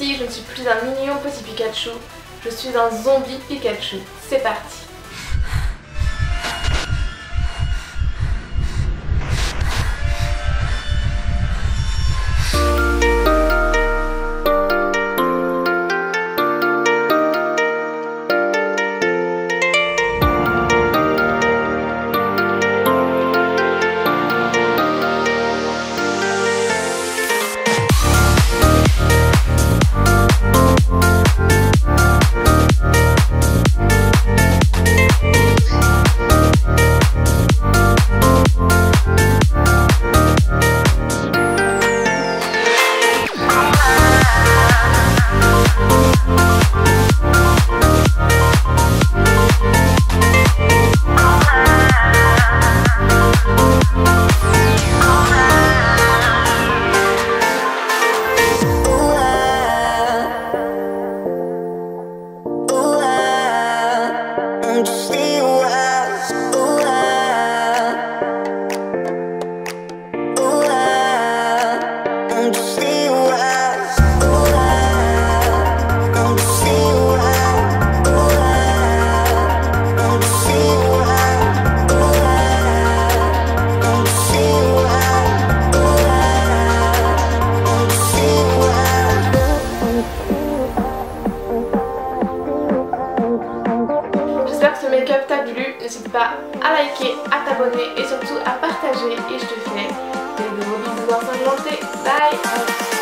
ici, je ne suis plus un mignon petit Pikachu, je suis un zombie Pikachu. C'est parti. J'espère que ce make-up t'a plu, n'hésite pas à liker, à t'abonner et surtout à partager et je te fais des gros bisous ensanglantés. Bye.